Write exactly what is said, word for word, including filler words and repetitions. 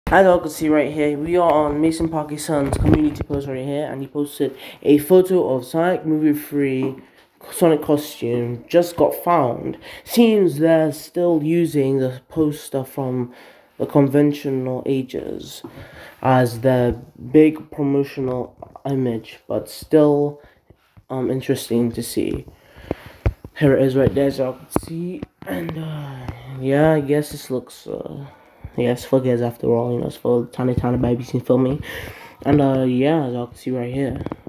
As you can see right here, we are on Mason Parkinson's community post right here, and he posted a photo of Sonic Movie three Sonic costume just got found. Seems they're still using the poster from the conventional ages as their big promotional image, but still um interesting to see. Here it is right there, as you can see, and uh, yeah, I guess this looks uh yeah, it's for kids after all, you know, it's for tiny tiny babies in filming. And uh yeah, as you can see right here.